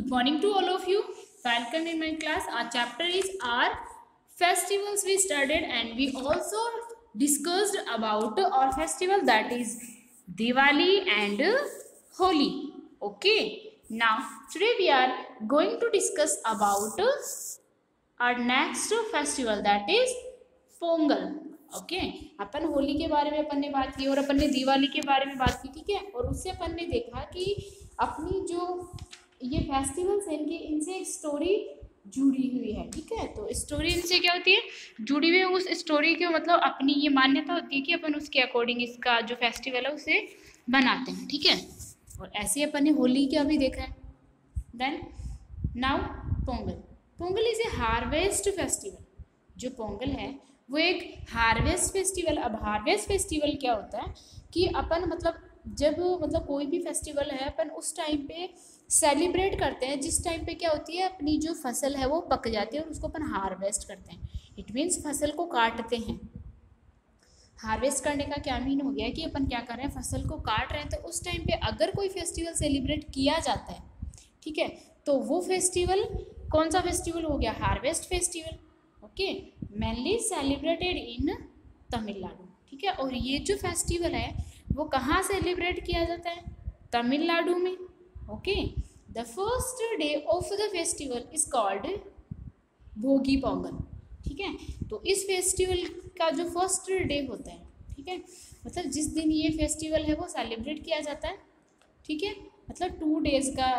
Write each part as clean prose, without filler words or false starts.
morning to all of you. Welcome in my class. Our chapter is our festivals we studied, and we also discussed about our festival, that is Diwali and Holi. Okay. Now today we are going to discuss about our next festival, that is Pongal. Okay अपन होली के बारे में अपन ने बात की और अपन ने दिवाली के बारे में बात की, ठीक है. और उससे अपन ने देखा कि अपनी जो ये फेस्टिवल्स हैं इनसे एक स्टोरी जुड़ी हुई है, ठीक है. तो स्टोरी इनसे क्या होती है, जुड़ी हुई. उस स्टोरी के मतलब अपनी ये मान्यता होती है कि अपन उसके अकॉर्डिंग इसका जो फेस्टिवल है उसे बनाते हैं, ठीक है. और ऐसे अपन ने होली का भी देखा है. Then now Pongal. Pongal is a harvest festival. जो पोंगल है वो एक हार्वेस्ट फेस्टिवल. अब हार्वेस्ट फेस्टिवल क्या होता है कि अपन मतलब जब मतलब कोई भी फेस्टिवल है अपन उस टाइम पे सेलिब्रेट करते हैं जिस टाइम पे क्या होती है अपनी जो फसल है वो पक जाती है और उसको अपन हार्वेस्ट करते हैं. इट मीन्स फसल को काटते हैं. हार्वेस्ट करने का क्या मीन हो गया कि अपन क्या कर रहे हैं, फसल को काट रहे हैं. तो उस टाइम पे अगर कोई फेस्टिवल सेलिब्रेट किया जाता है, ठीक है, तो वो फेस्टिवल कौन सा फेस्टिवल हो गया, harvest festival. Okay, mainly celebrated in Tamil Nadu, ठीक है. और ये जो फेस्टिवल है वो कहाँ सेलिब्रेट किया जाता है, तमिलनाडु में. Okay, the first day of the festival is called Bhogi Pongal, ठीक है. तो इस फेस्टिवल का जो फर्स्ट डे होता है, ठीक है, मतलब जिस दिन ये फेस्टिवल है वो सेलिब्रेट किया जाता है, ठीक है. मतलब 2 डेज का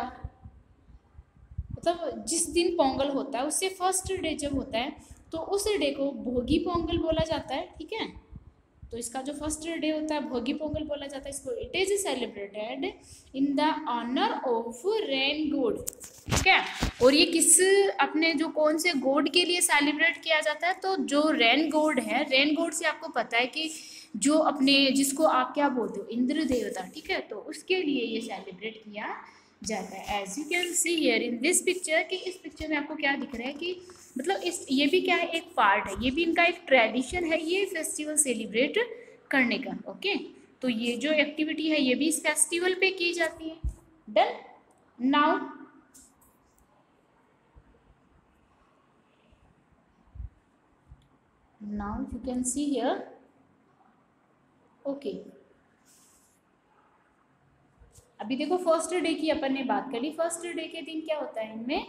मतलब जिस दिन पोंगल होता है उससे फर्स्ट डे जब होता है तो उस डे को भोगी पोंगल बोला जाता है, ठीक है. तो इसका जो फर्स्ट डे होता है भोगी पोंगल बोला जाता है इसको. It is celebrated in the honour of rain god, ठीक है. और ये किस अपने जो कौन से गॉड के लिए सेलिब्रेट किया जाता है, तो जो रेन गॉड है, रेन गॉड से आपको पता है कि जो अपने जिसको आप क्या बोलते हो, इंद्र देवता, ठीक है. तो उसके लिए ये सेलिब्रेट किया जाता है. As you can see here in this picture, कि इस पिक्चर में आपको क्या दिख रहा है कि मतलब इस ये भी क्या है, एक पार्ट है, ये भी इनका एक ट्रेडिशन है ये फेस्टिवल सेलिब्रेट करने का. ओके, तो ये जो एक्टिविटी है ये भी इस फेस्टिवल पे की जाती है. Done. Now you can see here. Okay, अभी देखो फर्स्ट डे की अपन ने बात करी. फर्स्ट डे के दिन क्या होता है इनमें,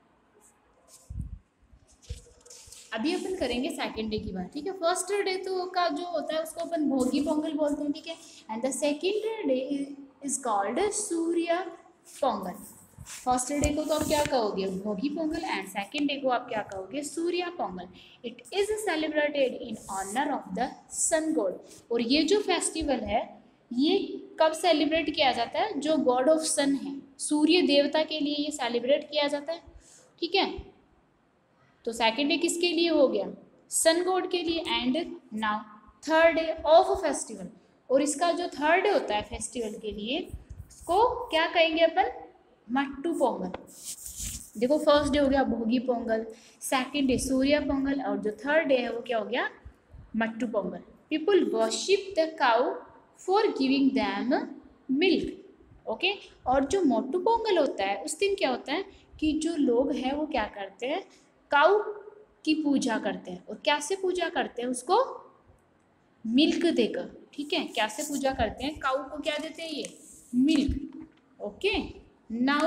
अभी अपन करेंगे सेकंड डे की बात, ठीक है. फर्स्ट डे तो का जो होता है उसको अपन भोगी पोंगल बोलते हैं, ठीक है. And the second day is called Surya Pongal. First day को तो आप क्या कहोगे, भोगी पोंगल, एंड सेकंड डे को आप क्या कहोगे, Surya Pongal. It is celebrated in honour of the sun god. और ये जो फेस्टिवल है ये कब सेलिब्रेट किया जाता है, जो गॉड ऑफ सन है, सूर्य देवता के लिए ये सेलिब्रेट किया जाता है, ठीक है. तो सेकेंड डे किसके लिए हो गया, सन गॉड के लिए. And now third day of festival. और इसका जो थर्ड डे होता है फेस्टिवल के लिए उसको क्या कहेंगे अपन, मट्टू पोंगल. देखो फर्स्ट डे हो गया भोगी पोंगल, सेकेंड डे सूर्य पोंगल, और जो थर्ड डे है वो क्या हो गया, Mattu Pongal. People worship the cow for giving them milk. Okay, और जो मोटू पोंगल होता है उस दिन क्या होता है कि जो लोग हैं वो क्या करते हैं, काऊ की पूजा करते हैं. और क्या से पूजा करते हैं, उसको मिल्क देकर, ठीक है. क्या से पूजा करते हैं, काऊ को क्या देते हैं, ये milk. Okay, now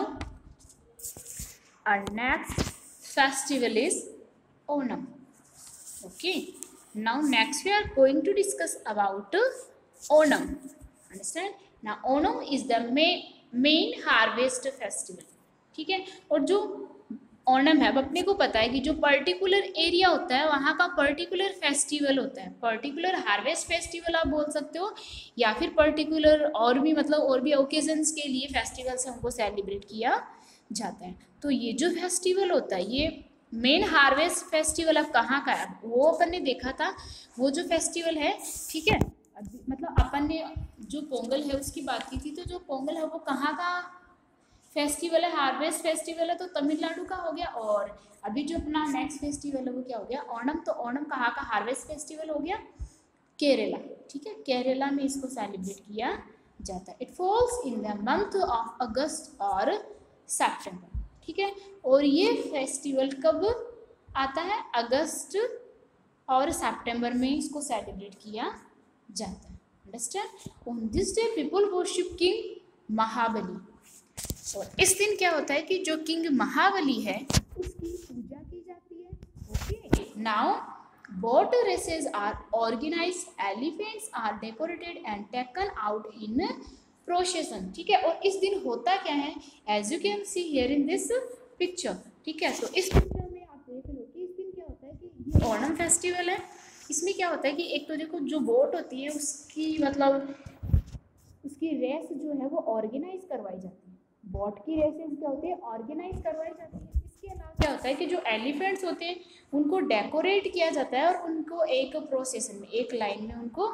our next festival is Onam. Okay, now next we are going to discuss about Onam. Understand. Now Onam is the main harvest festival, ठीक है. और जो ओणम है, अब अपने को पता है कि जो पर्टिकुलर एरिया होता है वहाँ का पर्टिकुलर फेस्टिवल होता है. पर्टिकुलर हार्वेस्ट फेस्टिवल आप बोल सकते हो, या फिर पर्टिकुलर और भी मतलब और भी ओकेजन्स के लिए फेस्टिवल्स हैं उनको सेलिब्रेट किया जाता है. तो ये जो फेस्टिवल होता है ये मेन हार्वेस्ट फेस्टिवल अब कहाँ का है, वो अपन ने देखा था. वो जो फेस्टिवल है, ठीक है, मतलब अपन ने जो पोंगल है उसकी बात की थी. तो जो पोंगल है वो कहाँ का फेस्टिवल है, हार्वेस्ट फेस्टिवल है, तो तमिलनाडु का हो गया. और अभी जो अपना नेक्स्ट फेस्टिवल है वो क्या हो गया, ओणम. तो ओणम कहाँ का हार्वेस्ट फेस्टिवल हो गया, केरला, ठीक है. केरला में इसको सेलिब्रेट किया जाता है. It falls in the month of August और सेप्टेम्बर, ठीक है। और ये फेस्टिवल कब आता है? अगस्त और सितंबर में इसको सेलिब्रेट किया जाता है। Understand? On this day people worship king Mahabali. और इस दिन क्या होता है कि जो किंग महाबली है उसकी पूजा की जाती है। Okay, now boat races are organised, elephants are decorated and taken out in procession. ठीक है, और इस दिन होता क्या है? As you can see here in this picture. ठीक है, तो इस पिक्चर में आप देख लो कि इस दिन क्या होता है कि ये ओणम फेस्टिवल है। इसमें क्या होता है कि एक तो देखो जो बोट होती है उसकी मतलब उसकी रेस जो है वो ऑर्गेनाइज करवाई जाती है। बोट की रेसेस क्या होती है? ऑर्गेनाइज करवाई जाती है। इसके अलावा क्या होता है कि जो एलिफेंट्स होते हैं उनको डेकोरेट किया जाता है और उनको एक प्रोसेशन में, एक लाइन में उनको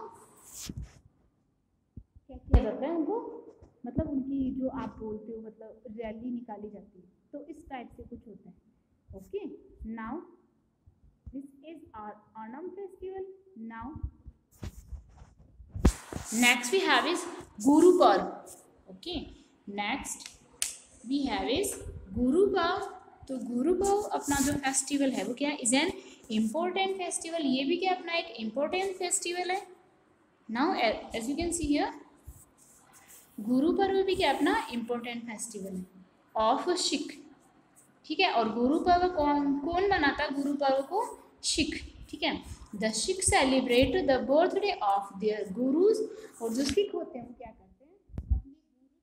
क्या किया जाता है? उनको मतलब उनकी जो आप बोलते हो मतलब रैली निकाली जाती है। तो इस टाइप से कुछ होता है। Okay, now this is our Onam festival. Now next we have is Guru Parv. Okay, next we have is Guru Parv. तो गुरु पर्व अपना जो फेस्टिवल है वो क्या है? Is an important festival. ये भी क्या अपना एक इम्पोर्टेंट फेस्टिवल है। Now as you can see here, Guru Parv भी क्या अपना इम्पोर्टेंट फेस्टिवल है ऑफ सिख। ठीक है, और गुरु पर्व कौन कौन मनाता? गुरु पर्व को सिख। ठीक है, the Sikh celebrate the birthday of their gurus. और जो सिख होते हैं वो क्या करते हैं? अपने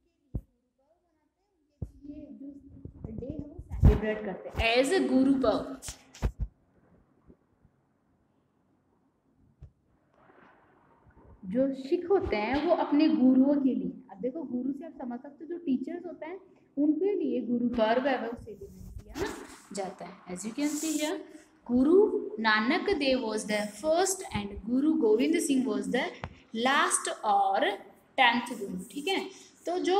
गुरु के लिए गुरु पर्व मनाते हैं, उनके लिए जो डे है वो सेलिब्रेट करते हैं एज ए गुरु पर्व। जो सिख होते हैं वो अपने गुरुओं के लिए, अब देखो गुरु से आप समझ सकते हो जो टीचर्स होते हैं उनके लिए गुरु पर्व है वो सेलिब्रेट किया जाता है। As you can see here, Guru Nanak Dev was the first and Guru Gobind Singh was the last और 10th गुरु। ठीक है, तो जो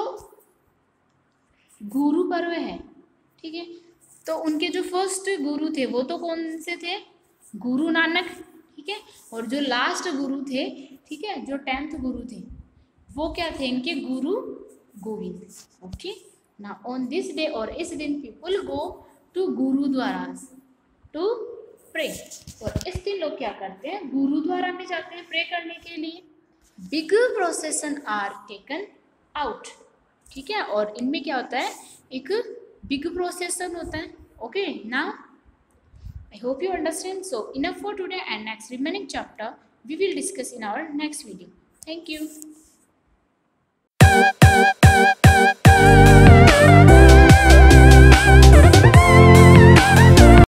गुरु पर्व है, ठीक है, तो उनके जो फर्स्ट गुरु थे वो तो कौन से थे? गुरु नानक। ठीक है, और जो लास्ट गुरु थे, ठीक है, जो 10th गुरु थे वो क्या थे? इनके गुरु गोविंद। ओके, ना ऑन दिस डे, और इस दिन people go to gurdwaras to pray. और इस दिन लोग क्या करते हैं? गुरुद्वारा में जाते हैं प्रे करने के लिए। Big procession are taken out. ठीक है, और इनमें क्या होता है? एक बिग प्रोसेशन होता है। Okay, now I hope you understand. So enough for today, and next remaining chapter we will discuss in our next video. Thank you.